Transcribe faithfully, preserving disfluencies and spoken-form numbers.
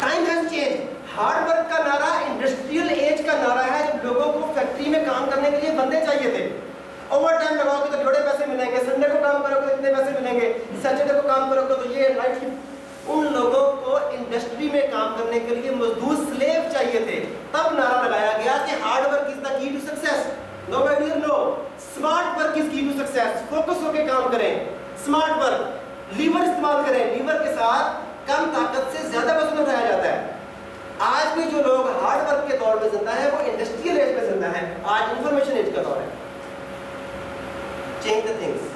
Time has change. Hard work का नारा industrial as का नारा है, जब लोगों को फैक्ट्री में काम करने के लिए बंदे चाहिए थे। ओवर टाइम लगाओगे तो बड़े पैसे मिलेंगे, संडे को काम करोगे तो इतने पैसे मिलेंगे, सैटरडे को काम करोगे तो ये नाइट शिफ्ट। उन लोगों को इंडस्ट्री में काम करने के लिए मजदूर स्लेव चाहिए थे, तब नारा लगाया गया कि hard work is the key to success. No my dear no, smart work is key to success. Focus होकर काम करें, स्मार्ट वर्क, लीवर इस्तेमाल करें, लीवर के साथ कम ताकत से ज्यादा वजन उठाया जाता है। आज भी जो लोग हार्ड वर्क के दौर में जिंदा है वो इंडस्ट्रियल एज में जिंदा है। आज इंफॉर्मेशन एज का दौर है। Change the things.